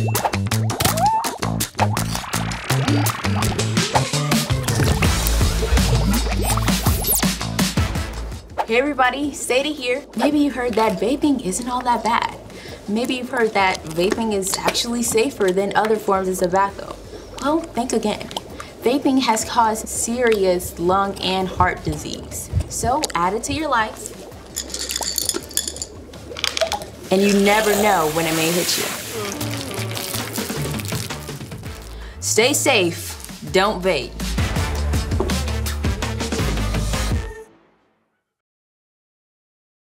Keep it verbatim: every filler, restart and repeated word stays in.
Hey everybody, Sadie here. Maybe you heard that vaping isn't all that bad. Maybe you've heard that vaping is actually safer than other forms of tobacco. Well, think again. Vaping has caused serious lung and heart disease. So add it to your life. And you never know when it may hit you. Stay safe, don't vape.